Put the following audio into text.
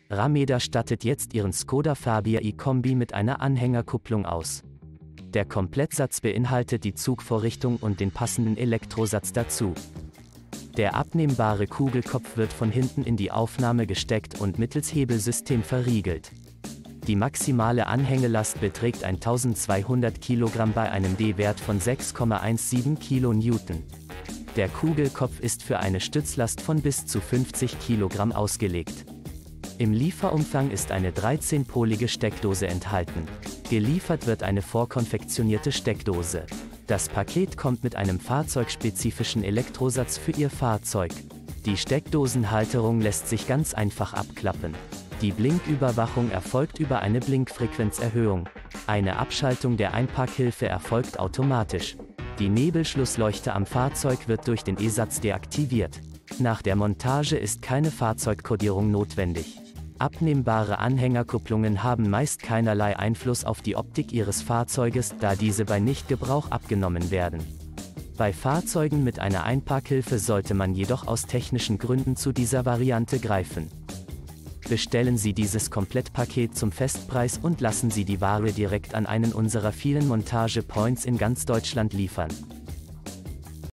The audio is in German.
Rameda stattet jetzt ihren Skoda Fabia e-Kombi mit einer Anhängerkupplung aus. Der Komplettsatz beinhaltet die Zugvorrichtung und den passenden Elektrosatz dazu. Der abnehmbare Kugelkopf wird von hinten in die Aufnahme gesteckt und mittels Hebelsystem verriegelt. Die maximale Anhängelast beträgt 1200 Kilogramm bei einem D-Wert von 6,17 kN. Der Kugelkopf ist für eine Stützlast von bis zu 50 Kilogramm ausgelegt. Im Lieferumfang ist eine 13-polige Steckdose enthalten. Geliefert wird eine vorkonfektionierte Steckdose. Das Paket kommt mit einem fahrzeugspezifischen Elektrosatz für Ihr Fahrzeug. Die Steckdosenhalterung lässt sich ganz einfach abklappen. Die Blinküberwachung erfolgt über eine Blinkfrequenzerhöhung. Eine Abschaltung der Einparkhilfe erfolgt automatisch. Die Nebelschlussleuchte am Fahrzeug wird durch den E-Satz deaktiviert. Nach der Montage ist keine Fahrzeugkodierung notwendig. Abnehmbare Anhängerkupplungen haben meist keinerlei Einfluss auf die Optik Ihres Fahrzeuges, da diese bei Nichtgebrauch abgenommen werden. Bei Fahrzeugen mit einer Einparkhilfe sollte man jedoch aus technischen Gründen zu dieser Variante greifen. Bestellen Sie dieses Komplettpaket zum Festpreis und lassen Sie die Ware direkt an einen unserer vielen Montage-Points in ganz Deutschland liefern.